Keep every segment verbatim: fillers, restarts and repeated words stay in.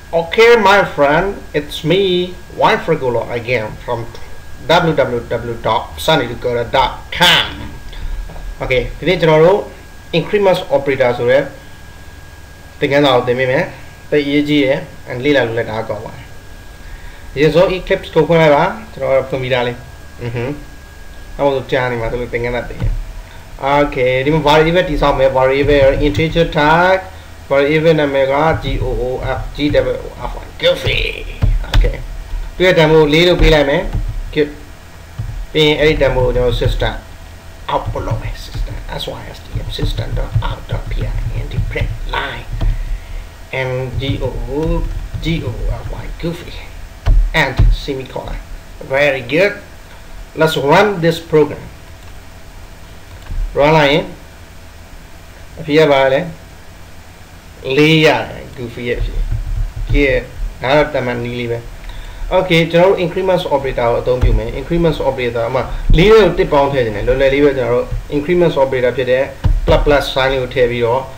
Okay, my friend, it's me, Wife Regular again from w w w dot sunny dakota dot com. Okay, today we increment operator so that thing out the meme, the E G and Lila let our go on. Yes, so Eclipse to whatever, from Vidali. Mm-hmm. I was chanting my thing and that thing. Okay, the variable is on my variable integer tag. For even a mega G O O F G W F Goofy. Okay. Do a demo little bit like me. Get being a demo no system. Out below my system. That's why I still system dot out dot P I and the print line. And G O O G O F Y Goofy. And semicolon. Very good. Let's run this program. Run line. If you have a layer goofy here now the man leave okay general increments operator don't you mean increments operator ma layer tip bound here ne lo le leave general increments operator phit de plus plus sign ko the bi ro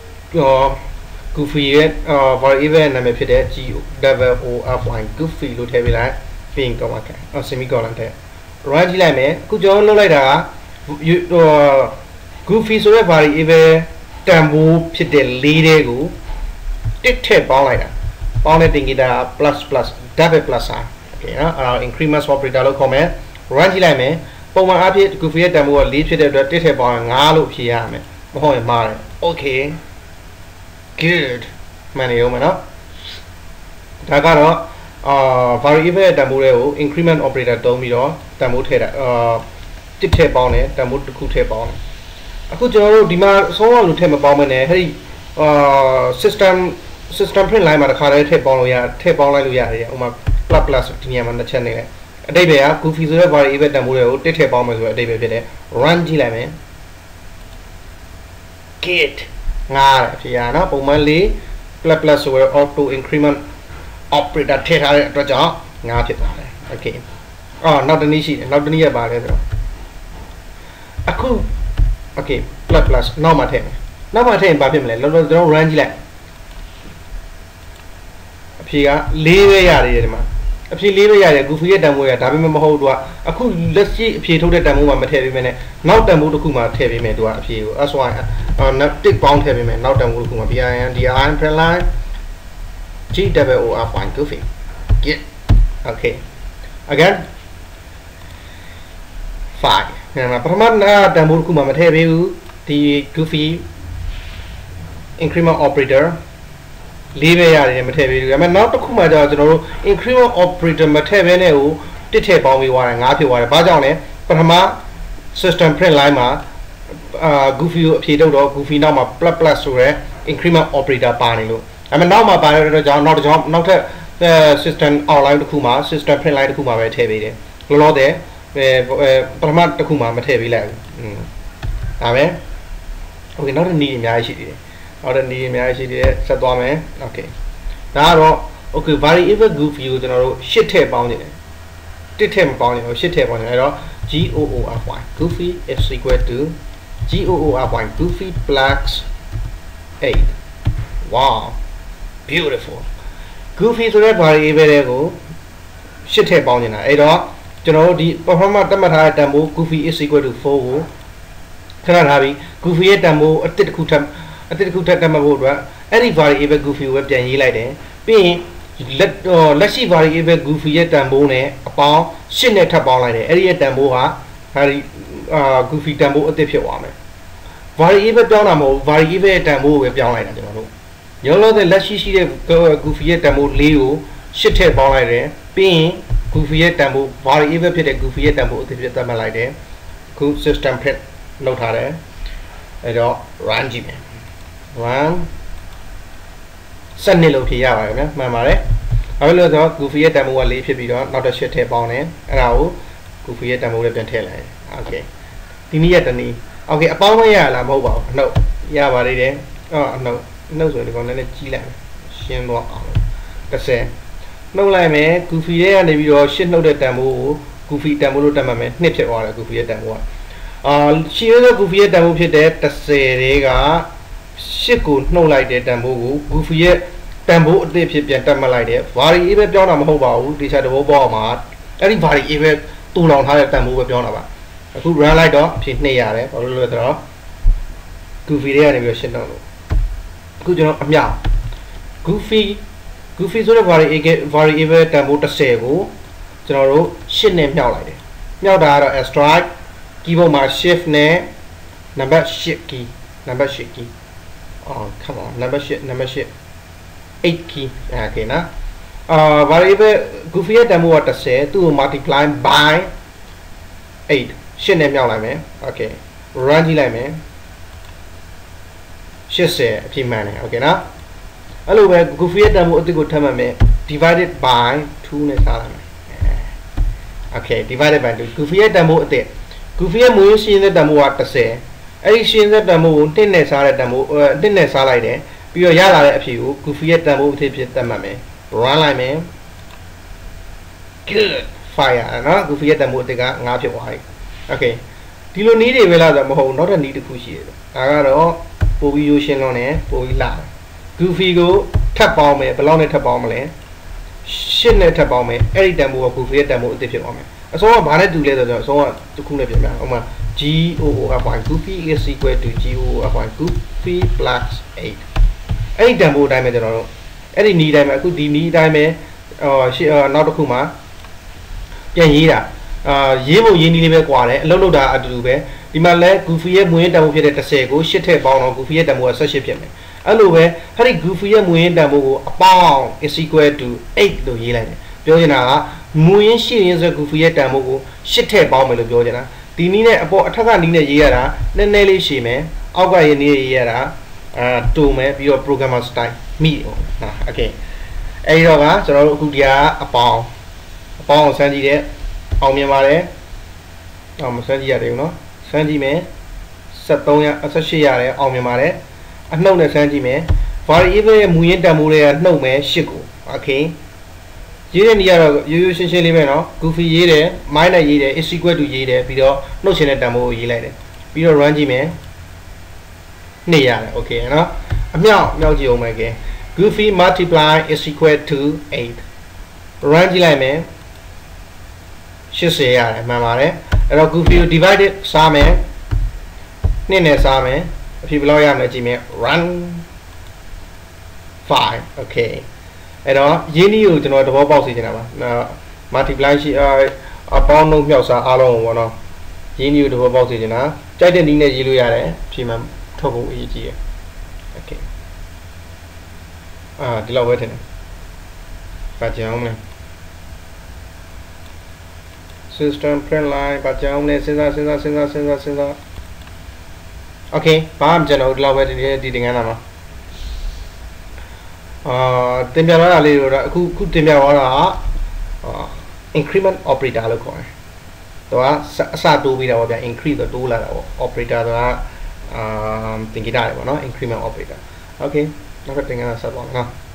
goofy ye variable name phit de G W O F Y goofy lo the bi lai pin ko ma ka semicolon the run ကြည့်လိုက်မယ်အခုကျွန်တော်လုပ်လိုက်တာက goofy ဆိုတဲ့ variable Tambo fit the leader go tit tip pound pound it in plus plus double plus okay uh increments operator comment run like me but one up here go for it tambo lead fit the tit tip pound loop here me okay good many woman up Tagaro uh variable tambo increment operator don't me or tambo uh tit tip pound it tambo to cool tip poundအခုကျွန်တော်တို့ဒီမှာဆုံးအောင်လို့ထည့်မပေါင်းမနဲ့ဟဲ့အာ system system print line မှာတစ်ခါတည်းထည့်ပေါင်းလို့ရထည့်ပေါင်းလိုက်လို့ရတယ်ဥမာ plus plus ဒီနေရာမှာတစ်ချက်နေတယ်အတိတ်ပဲက goofy ဆိုတဲ့ variable တန်ဖိုးတွေကိုတစ်ထည့်ပေါင်းမယ်ဆိုတော့အတိတ်ပဲဖြစ်တယ် run ကြည့်လိုက်မယ် git ငါးတယ်ဖြစ်ရနော်ပုံမှန်လေး plus plus ဆိုတော့ auto increment operator ထည့်ထားတဲ့အတွက်ကြောင့်ငါးဖြစ်သွားတယ် okay အော်နောက်တစ်နည်းရှိတယ်နောက်တစ်နည်းရပါတယ်ဆိုတော့အခု okay plus plus now mà thêm now mà thêm bao nhiêu này nó nó run gì lại thì á lấy về nhà đi mà thì lấy về nhà thì goofy cái demo ya đã bị mà hậu đua à khu let's see thì thôi cái demo mà mà thêm về này now demo được cũng mà thêm về mình đua thì that's why à nó tích bao thêm về mình now demo được cũng mà bây giờ đi line print line G W O F Y goofy get okay again five màประมาณน่ะดโมกูมามาเทไปที่ goofy increment operator လေးပဲရတယ်မထည့်ပေးဘူးဒါပေမဲ့နောက်တစ်ခုမှကျတော့ကျွန်တော်တို့ increment operator မထည့်ဘဲနဲ့ကိုတစ်ထည့်ပေါင်းပေးသွားတယ်ငါးဖြစ်သွားတယ်ဘာကြောင့်လဲပထမ system print line မှာအာ goofy ကိုအဖြေထုတ်တော့ goofy နောက်မှာ plus plus ဆိုရဲ increment operator ပါနေလို့ဒါပေမဲ့နောက်မှာပါတဲ့အတွက်ကြောင့်နောက်တစ်ကြောင့်နောက်ထပ် system outline တစ်ခုမှာ system print line တစ်ခုမှာပဲထည့်ပေးတယ်လောလောဆယ်ပထမတစ်ခုမှမထည့်ပေးလိုက်ဘူးอืมဒါပဲ okay နောက်တစ်နည်းအများကြီးရှိသေးတယ်နောက်တစ်နည်းအများကြီးရှိသေးတယ်ဆက်သွားမယ် okay ဒါကတော့ okay variable goofy ကိုကျွန်တော်တို့eightထည့်ပေါင်းနေတယ်တစ်ထည့်မပေါင်းနေဘူးeightထည့်ပေါင်းနေတယ်အဲ့တော့ G O O F Y goofy is equal to G O O F Y goofy plus eight wow beautiful goofy ဆိုတဲ့ variable တွေကိုeightထည့်ပေါင်းနေတာအဲ့တော့ကျွန်တော်တို့ဒီ performance တတ်မှတ်ထားတဲ့တန်ဖိုး goofy is equal to four ကိုခဏထားပြီး goofy ရဲ့တန်ဖိုးအတစ်တစ်ခုထပ်အတစ်တစ်ခုထပ်တတ်မှတ်ဖို့အတွက်အဲ့ဒီ variable goofy ကိုပဲပြန်ရေးလိုက်တယ်ပြီးရင်လက်လက်ရှိ variable goofy ရဲ့တန်ဖိုးနဲ့အပေါင်းeightနဲ့ထပ်ပေါင်းလိုက်တယ်အဲ့ဒီရဲ့တန်ဖိုးဟာအဲဒီအာ goofy တန်ဖိုးအတစ်ဖြစ်သွားမယ် variable ပြောင်းတာမဟုတ် variable ရဲ့တန်ဖိုးကိုပဲပြောင်းလိုက်တာကျွန်တော်တို့ရောလောတဲ့လက်ရှိရှိတဲ့ goofy ရဲ့တန်ဖိုးfourကိုeightထည့်ပေါင်းလိုက်တယ်ပြီးရင်goofy ရဲ့တန်ဖိုး variable ဖြစ်တဲ့ goofy ရဲ့တန်ဖိုးအသစ်ဖြစ်သတ်မှတ်လိုက်တယ်အခု system print လုပ်ထားတယ်အဲ့တော့ run ကြည့်မယ် run sevenလို့ဖြေရပါတယ်ခင်ဗျာမှန်ပါတယ်ဘာလို့လဲဆိုတော့ goofy ရဲ့တန်ဖိုးကfourဖြစ်ပြီးတော့နောက်တစ်eightထည့်ပေါင်းတယ်အဲ့ဒါကို goofy ရဲ့တန်ဖိုးလည်းပြန်ထည့်လိုက်တယ် okay ဒီနည်းရတနည်း okay အပေါင်းမရလားမဟုတ်ပါဘူးအနှုတ်ရပါသေးတယ်အော်အနှုတ်အနှုတ်ဆိုရင်ဒီကောင်လည်းကြီးလိုက်ရှင်းသွားအောင်tenနှုတ်လိုက်မယ် goofy ရဲ့ကနေပြီးတော့eightနှုတ်တဲ့တန်ဖိုးကို goofy တန်ဖိုးလို့တတ်မှတ်မယ်twoဖြစ်သွားတယ် goofy ရဲ့တန်ဖိုးကအာရှင်းတဲ့ goofy ရဲ့တန်ဖိုးဖြစ်တဲ့tenတွေကeightကိုနှုတ်လိုက်တဲ့တန်ဖိုးကို goofy ရဲ့တတန်ဖိုးအသစ်ဖြစ်ပြန်တက်မှတ်လိုက်တယ် variable ပြောင်းတာမဟုတ်ပါဘူးဒီချက်တဘောပေါ်မှာအဲ့ဒီ variable တူလောင်ထားတဲ့တန်ဖိုးပဲပြောင်းတာပါအခု run လိုက်တော့အဖြစ်နှစ်ရတယ်ဘာလို့လဲဆိုတော့ goofy တွေကနေပြီးရှင်းတော့လို့အခုကျွန်တော်အမြောက် goofy goofy ဆိုတဲ့ variable variable တန်ဖိုးtenကိုကျွန်တော်တို့eightနဲ့မြောက်လိုက်တယ်မြောက်တာကတော့ strike keyboard မှာ shift နဲ့ number eight key number eight key oh come on number eight number eight eight key okay နော်အာ variable goofy ရဲ့တန်ဖိုးကtenသူ့ကို multiply by eight eightနဲ့မြောက်လိုက်မယ် okay run ကြည့်လိုက်မယ်eightyအဖြစ်မှန်တယ် okay နော်အဲ့လိုပဲ goofy ရဲ့တန်ဖိုးအသစ်ကိုထပ်မှတ်မယ် divided by two နဲ့စားလိုက်မယ် okay divided by two goofy ရဲ့တန်ဖိုးအသစ် goofy ရဲ့မူရင်းရှင်းတဲ့တန်ဖိုးကtenအဲ့ဒီရှင်းတဲ့တန်ဖိုးကိုoneနဲ့စားတဲ့တန်ဖိုးoneနဲ့စားလိုက်တယ်ပြီးတော့ရလာတဲ့အဖြစ်ကို goofy ရဲ့တန်ဖိုးအသစ်ဖြစ်သတ်မှတ်မယ် run လိုက်မယ် good fire နော် goofy ရဲ့တန်ဖိုးအသစ်ကfiveဖြစ်သွားပြီ okay ဒီလိုနည်းတွေပဲလားဆိုတော့မဟုတ်နောက်ထပ်နည်းတစ်ခုရှိတယ်ဒါကတော့ပိုပြီးရိုးရှင်းလွန်းတယ်ပိုပြီးလာတယ် goofy ကိုထပ်ပေါင်းမယ်ဘယ်လောက်နဲ့ထပ်ပေါင်းမလဲeightနဲ့ထပ်ပေါင်းမယ်အဲ့ဒီတန်ဖိုးက goofy ရဲ့တန်ဖိုးအသစ်ဖြစ်သွားမယ်အဆုံးကဘာနဲ့တူလဲဆိုတော့အဆုံးကတစ်ခုနဲ့ပြင်ပြဥပမာ goofy goofy is equal to goofy goofy plus eight အဲ့ဒီတန်ဖိုးအတိုင်းပဲကျွန်တော်တို့အဲ့ဒီနီးတိုင်းပဲအခုဒီနီးအတိုင်းပဲဟိုနောက်တစ်ခုမှာပြန်ရေးတာအာရေးဖို့ရေးနီးလေးပဲကွာတယ်အလုပ်လုပ်တာအတူတူပဲဒီမှာလဲ goofy ရဲ့မူရင်းတန်ဖိုးဖြစ်တဲ့tenကိုeightထည့်ပေါင်းတော့ goofy ရဲ့တန်ဖိုးကeighteenဖြစ်မယ်အဲ့လိုပဲအဲ့ဒီ goofy ရဲ့မူရင်းတန်ဖိုးကိုအပေါင်း is equal to eight လို့ရေးလိုက်တယ်ပြောချင်တာကမူရင်းရှိရင်းဆို goofy ရဲ့တန်ဖိုးကိုeightထည့်ပေါင်းမယ်လို့ပြောချင်တာဒီနည်းနဲ့အပေါ်အထက်ကနည်းနဲ့ရေးရတာနည်းနည်းလေးရှည်မယ်အောက်ကရေးနည်းရေးရတာအာတူမယ်ပြီးတော့ programmer style မိအောင်ဟာ okay အဲ့တော့ကကျွန်တော်တို့အခုဒီကအပေါင်းအပေါင်းကိုစမ်းကြည့်တဲ့အောင်မြင်ပါတယ်အောင်မစမ်းကြည့်ရတယ်နော်စမ်းကြည့်မယ်seventeenရeighteenရတယ်အောင်မြင်ပါတယ်အနှုတ်နဲ့စမ်းကြည့်မယ် variable ရဲ့မူရင်းတန်ဖိုးတွေကနှုတ်မယ်eightကို okay ရေးတဲ့နေရာတော့ရိုးရိုးရှင်းရှင်းလေးပဲနော် goofy ရေးတယ် minus ရေးတယ် is equal to ရေးတယ်ပြီးတော့နှုတ်ချင်တဲ့တန်ဖိုးကိုရေးလိုက်တယ်ပြီးတော့ run ကြည့်မယ်နှစ်ရတယ် okay နော်အမြောက်မြောက်ကြည့်အောင်မယ်ကဲ goofy multiply is equal to eight run ကြည့်လိုက်မယ်eightyရတယ်မှန်ပါတယ်အဲ့တော့ goofy ကို divided စားမယ်နှစ်နဲ့စားမယ်အဖြစ်ဘယ်လောက်ရမလဲကြည့်မယ် run five okay အဲ့တော့ရင်းနှီးကိုကျွန်တော်သဘောပေါက်စေချင်တာပါ multiply ရှိအပေါင်းနှုတ်မြောက်စားအားလုံးပေါ့နော်ရင်းနှီးကိုသဘောပေါက်စေချင်တာကြိုက်တဲ့နည်းနဲ့ရေးလို့ရတယ်အဖြစ်မှထုတ်ဖို့အရေးကြီးတယ် okay အာဒီလောက်ပဲထင်တယ်ပါကြအောင်မလဲ system print line ပါကြအောင်လဲစဉ်းစားစဉ်းစားစဉ်းစားစဉ်းစားစဉ်းစား okay ဘာမှကျွန်တော်ဒီလောက်ပဲဒီဒီတင်ငန်းလာမှာအာတင်ပြသွားတာလေးတော့အခုခုတင်ပြသွားတာက increment operator လို့ခေါ်တယ်။သူကအစတိုးပြီးတာပေါ့ဗျာ increase တော့တိုးလာတာပေါ့ operator ဆိုတာအာသင်္ကေတတွေပေါ့နော် increment operator okay နောက်တစ်တင်ငန်းဆက်ပါမယ်နော်